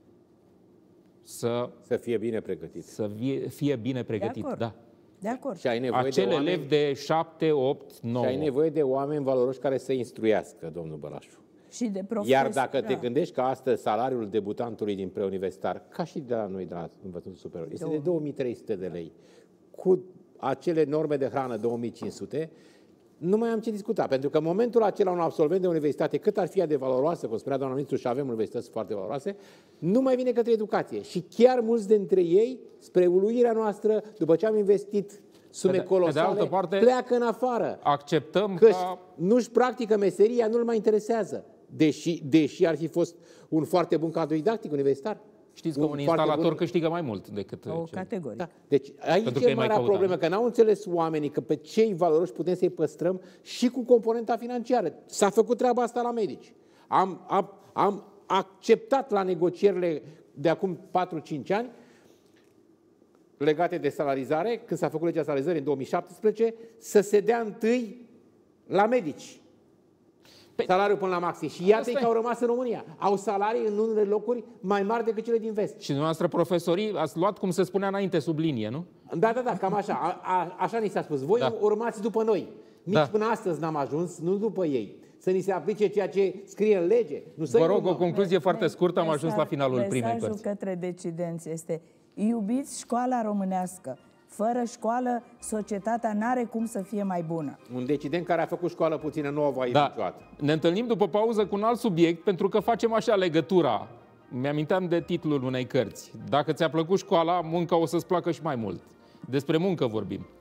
să, Să fie bine pregătit. să fie, fie bine pregătit. De acord. Da. De acord. Și ai nevoie Acel de oameni, elev de șapte, opt, nouă. și ai nevoie de oameni valoroși care să instruiască, domnul Bălașu. Și de profesori. Iar dacă da. te gândești că astăzi salariul debutantului din preuniversitar, ca și de la noi de la învățământul superior, este de două mii trei sute de lei, cu acele norme de hrană două mii cinci sute, nu mai am ce discuta, pentru că în momentul acela un absolvent de universitate, cât ar fi de valoroasă, cum spunea doamna ministru, și avem universități foarte valoroase, nu mai vine către educație. Și chiar mulți dintre ei, spre uluirea noastră, după ce am investit sume Pe de- colosale, pe de altă parte, pleacă în afară. Acceptăm Că ca... nu-și practică meseria, nu-l mai interesează. Deși, deși ar fi fost un foarte bun cadru didactic universitar. Știți că un, un instalator bun... câștigă mai mult decât... O cel... categorie. Da. Deci aici Pentru că e e mai marea căutat. problemă, că n-au înțeles oamenii că pe cei valoroși putem să-i păstrăm și cu componenta financiară. S-a făcut treaba asta la medici. Am, am, am acceptat la negocierile de acum patru cinci ani legate de salarizare, când s-a făcut legea salarizării în două mii șaptesprezece, să se dea întâi la medici. Pe... Salariul până la maxim. Și iată că e. au rămas în România. Au salarii în unele locuri mai mari decât cele din vest. Și dumneavoastră, profesorii, ați luat, cum se spunea înainte, sub linie, nu? Da, da, da, cam așa. A, a, așa ni s-a spus. Voi Da. urmați după noi. Nici Da. până astăzi n-am ajuns, nu după ei. Să ni se aplice ceea ce scrie în lege. Nu să Vă rog o concluzie foarte scurtă, am ajuns la finalul primei Mesajul părți. către decidenți este: iubiți școala românească. Fără școală, societatea n-are cum să fie mai bună. Un decident care a făcut școală puțină nu o va ieși Da. niciodată. Ne întâlnim după pauză cu un alt subiect, pentru că facem așa legătura. Mi-aminteam de titlul unei cărți. Dacă ți-a plăcut școala, munca o să-ți placă și mai mult. Despre muncă vorbim.